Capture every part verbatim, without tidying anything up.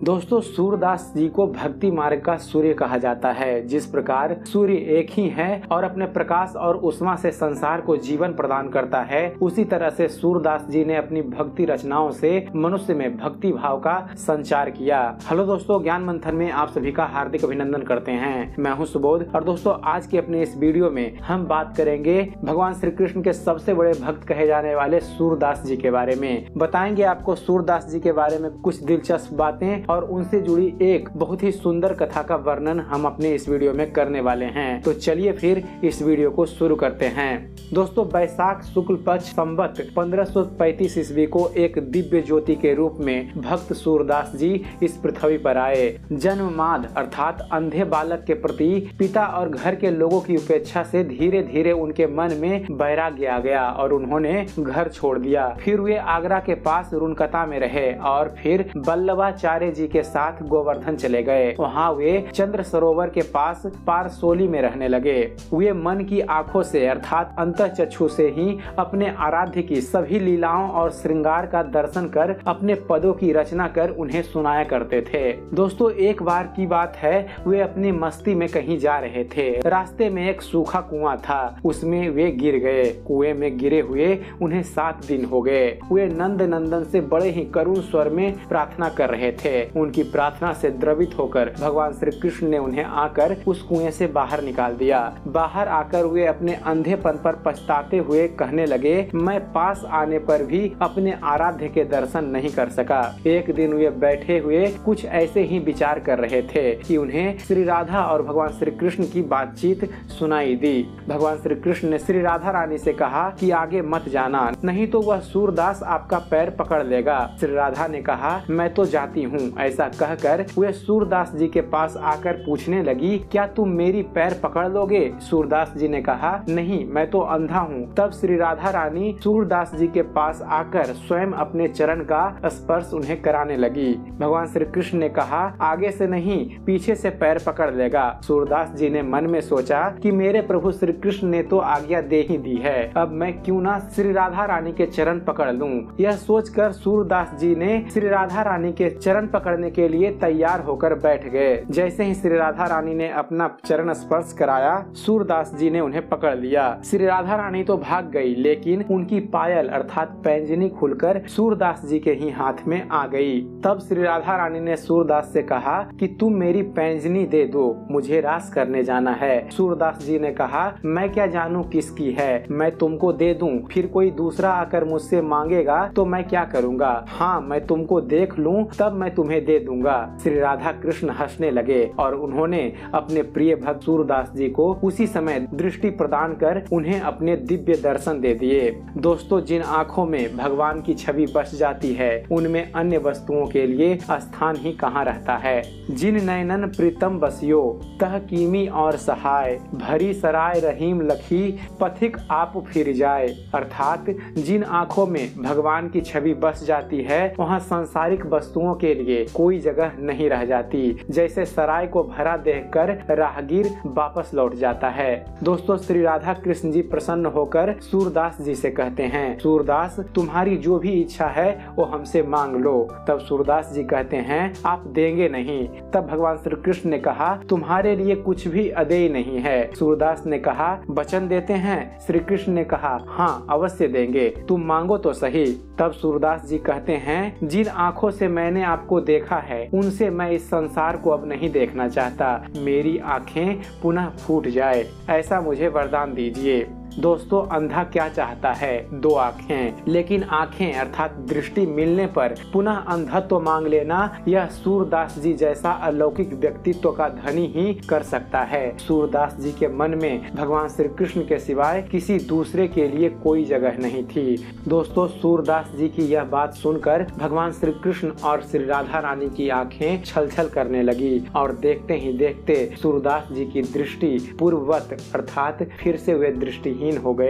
दोस्तों, सूरदास जी को भक्ति मार्ग का सूर्य कहा जाता है। जिस प्रकार सूर्य एक ही है और अपने प्रकाश और उष्मा से संसार को जीवन प्रदान करता है, उसी तरह से सूरदास जी ने अपनी भक्ति रचनाओं से मनुष्य में भक्ति भाव का संचार किया। हेलो दोस्तों, ज्ञान मंथन में आप सभी का हार्दिक अभिनंदन करते हैं। मैं हूं सुबोध और दोस्तों आज के अपने इस वीडियो में हम बात करेंगे भगवान श्री कृष्ण के सबसे बड़े भक्त कहे जाने वाले सूरदास जी के बारे में। बताएंगे आपको सूरदास जी के बारे में कुछ दिलचस्प बातें और उनसे जुड़ी एक बहुत ही सुंदर कथा का वर्णन हम अपने इस वीडियो में करने वाले हैं। तो चलिए फिर इस वीडियो को शुरू करते हैं। दोस्तों, बैसाख शुक्ल पक्ष संवत पंद्रह सौ पैंतीस ईस्वी को एक दिव्य ज्योति के रूप में भक्त सूरदास जी इस पृथ्वी पर आए। जन्ममाद अर्थात अंधे बालक के प्रति पिता और घर के लोगों की उपेक्षा से धीरे धीरे उनके मन में वैराग्य आ गया और उन्होंने घर छोड़ दिया। फिर वे आगरा के पास रुनकता में रहे और फिर वल्लभाचार्य जी के साथ गोवर्धन चले गए। वहाँ वे चंद्र सरोवर के पास पारसोली में रहने लगे। वे मन की आंखों से अर्थात अंतःचक्षु से ही अपने आराध्य की सभी लीलाओं और श्रृंगार का दर्शन कर अपने पदों की रचना कर उन्हें सुनाया करते थे। दोस्तों, एक बार की बात है, वे अपनी मस्ती में कहीं जा रहे थे। रास्ते में एक सूखा कुआं था, उसमें वे गिर गए। कुएं में गिरे हुए उन्हें सात दिन हो गए। वे नंद नंदन से बड़े ही करुण स्वर में प्रार्थना कर रहे थे। उनकी प्रार्थना से द्रवित होकर भगवान श्री कृष्ण ने उन्हें आकर उस कुएं से बाहर निकाल दिया। बाहर आकर वे अपने अंधेपन पर पछताते हुए कहने लगे, मैं पास आने पर भी अपने आराध्य के दर्शन नहीं कर सका। एक दिन वे बैठे हुए कुछ ऐसे ही विचार कर रहे थे कि उन्हें श्री राधा और भगवान श्री कृष्ण की बातचीत सुनाई दी। भगवान श्री कृष्ण ने श्री राधा रानी से कहा कि आगे मत जाना, नहीं तो वह सूरदास आपका पैर पकड़ लेगा। श्री राधा ने कहा, मैं तो जाती हूँ। ऐसा कहकर वे सूरदास जी के पास आकर पूछने लगी, क्या तुम मेरी पैर पकड़ लोगे? सूरदास जी ने कहा, नहीं, मैं तो अंधा हूँ। तब श्री राधा रानी सूरदास जी के पास आकर स्वयं अपने चरण का स्पर्श उन्हें कराने लगी। भगवान श्री कृष्ण ने कहा, आगे से नहीं, पीछे से पैर पकड़ लेगा। सूरदास जी ने मन में सोचा कि मेरे प्रभु श्री कृष्ण ने तो आज्ञा दे ही दी है, अब मैं क्यों ना श्री राधा रानी के चरण पकड़ लूं। यह सोचकर सूरदास जी ने श्री राधा रानी के चरण पकड़ने के लिए तैयार होकर बैठ गए। जैसे ही श्री राधा रानी ने अपना चरण स्पर्श कराया, सूरदास जी ने उन्हें पकड़ लिया। श्री राधा रानी तो भाग गई, लेकिन उनकी पायल अर्थात पैंजनी खुलकर सूरदास जी के ही हाथ में आ गई। तब श्री राधा रानी ने सूरदास से कहा कि तुम मेरी पैंजनी दे दो, मुझे रास करने जाना है। सूरदास जी ने कहा, मैं क्या जानूं किसकी है, मैं तुमको दे दूं, फिर कोई दूसरा आकर मुझसे मांगेगा तो मैं क्या करूंगा। हाँ, मैं तुमको देख लूं तब मैं तुम्हें दे दूंगा। श्री राधा कृष्ण हंसने लगे और उन्होंने अपने प्रिय भक्त सूरदास जी को उसी समय दृष्टि प्रदान कर उन्हें अपने दिव्य दर्शन दे दिए। दोस्तों, जिन आँखों में भगवान की छवि बस जाती है, उनमें अन्य वस्तुओं के लिए स्थान ही कहाँ रहता है। जिन नयनन प्रीतम बसियो तह कीमी और सहाय, भरी सराय रहीम लखी पथिक आप फिर जाए। अर्थात जिन आँखों में भगवान की छवि बस जाती है, वहाँ सांसारिक वस्तुओं के लिए कोई जगह नहीं रह जाती। जैसे सराय को भरा देखकर राहगीर वापस लौट जाता है। दोस्तों, श्री राधा कृष्ण जी प्रसन्न होकर सूरदास जी से कहते हैं, सूरदास, तुम्हारी जो भी इच्छा है वो हमसे मांग लो। तब सूरदास जी कहते हैं, आप देंगे नहीं। तब भगवान श्री कृष्ण ने कहा, तुम्हारे लिए कुछ भी अदेय नहीं है। सूरदास ने कहा, वचन देते हैं? श्री कृष्ण ने कहा, हाँ, अवश्य देंगे, तुम मांगो तो सही। तब सूरदास जी कहते हैं, जिन आँखों से मैंने आपको देखा है, उनसे मैं इस संसार को अब नहीं देखना चाहता। मेरी आँखें पुनः फूट जाए, ऐसा मुझे वरदान दीजिए। दोस्तों, अंधा क्या चाहता है? दो आँखें। लेकिन आँखें अर्थात दृष्टि मिलने पर पुनः अंधत्व मांग लेना, यह सूरदास जी जैसा अलौकिक व्यक्तित्व का धनी ही कर सकता है। सूरदास जी के मन में भगवान श्री कृष्ण के सिवाय किसी दूसरे के लिए कोई जगह नहीं थी। दोस्तों, सूरदास जी की यह बात सुनकर भगवान श्री कृष्ण और श्री राधा रानी की आँखें छल छल करने लगी और देखते ही देखते सूरदास जी की दृष्टि पूर्ववत अर्थात फिर से वे दृष्टि हो गए।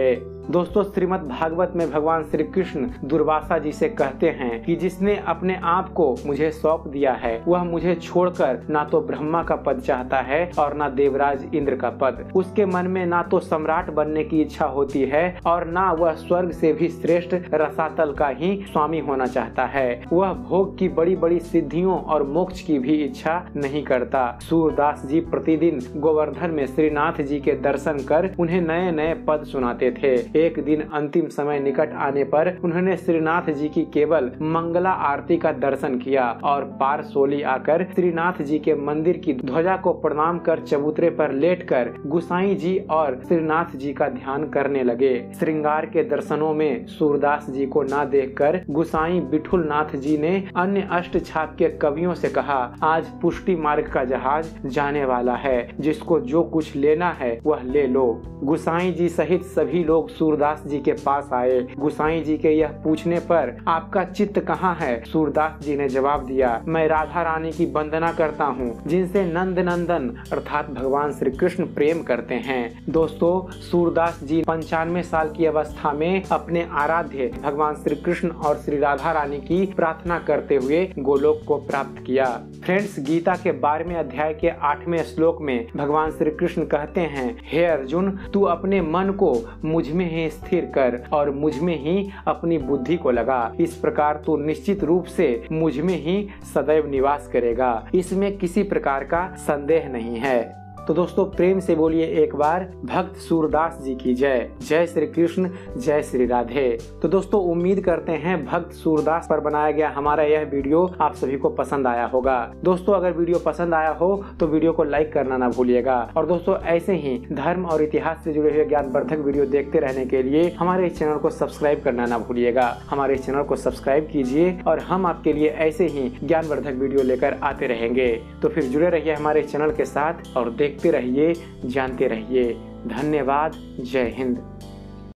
दोस्तों श्रीमद् भागवत में भगवान श्री कृष्ण दुर्वासा जी से कहते हैं कि जिसने अपने आप को मुझे सौंप दिया है वह मुझे छोड़कर ना तो ब्रह्मा का पद चाहता है और ना देवराज इंद्र का पद। उसके मन में ना तो सम्राट बनने की इच्छा होती है और ना वह स्वर्ग से भी श्रेष्ठ रसातल का ही स्वामी होना चाहता है। वह भोग की बड़ी बड़ी सिद्धियों और मोक्ष की भी इच्छा नहीं करता। सूरदास जी प्रतिदिन गोवर्धन में श्रीनाथ जी के दर्शन कर उन्हें नए नए पद सुनाते थे। एक दिन अंतिम समय निकट आने पर उन्होंने श्रीनाथ जी की केवल मंगला आरती का दर्शन किया और पारसोली आकर श्रीनाथ जी के मंदिर की ध्वजा को प्रणाम कर चबूतरे पर लेटकर गुसाई जी और श्रीनाथ जी का ध्यान करने लगे। श्रृंगार के दर्शनों में सूरदास जी को ना देखकर गुसाई बिठुल नाथ जी ने अन्य अष्ट छाप के कवियों से कहा, आज पुष्टि मार्ग का जहाज जाने वाला है, जिसको जो कुछ लेना है वह ले लो। गुसाई जी सहित सभी लोग सूरदास जी के पास आए। गुसाई जी के यह पूछने पर आपका चित्त कहाँ है? सूरदास जी ने जवाब दिया, मैं राधा रानी की वंदना करता हूँ जिनसे नंद नंदन अर्थात भगवान श्री कृष्ण प्रेम करते हैं। दोस्तों सूरदास जी पंचानवे साल की अवस्था में अपने आराध्य भगवान श्री कृष्ण और श्री राधा रानी की प्रार्थना करते हुए गोलोक को प्राप्त किया। फ्रेंड्स, गीता के बारहवें अध्याय के आठवें श्लोक में भगवान श्री कृष्ण कहते हैं, हे अर्जुन, तू अपने मन को मुझ में ही स्थिर कर और मुझ में ही अपनी बुद्धि को लगा। इस प्रकार तू निश्चित रूप से मुझ में ही सदैव निवास करेगा। इसमें किसी प्रकार का संदेह नहीं है। तो दोस्तों प्रेम से बोलिए एक बार भक्त सूरदास जी की जय। जय श्री कृष्ण, जय श्री राधे। तो दोस्तों उम्मीद करते हैं भक्त सूरदास पर बनाया गया हमारा यह वीडियो आप सभी को पसंद आया होगा। दोस्तों अगर वीडियो पसंद आया हो तो वीडियो को लाइक करना ना भूलिएगा। और दोस्तों ऐसे ही धर्म और इतिहास से जुड़े हुए ज्ञानवर्धक वीडियो देखते रहने के लिए हमारे इस चैनल को सब्सक्राइब करना ना भूलिएगा। हमारे इस चैनल को सब्सक्राइब कीजिए और हम आपके लिए ऐसे ही ज्ञानवर्धक वीडियो लेकर आते रहेंगे। तो फिर जुड़े रहिए हमारे चैनल के साथ और देखते रहिए, जानते रहिए। धन्यवाद। जय हिंद।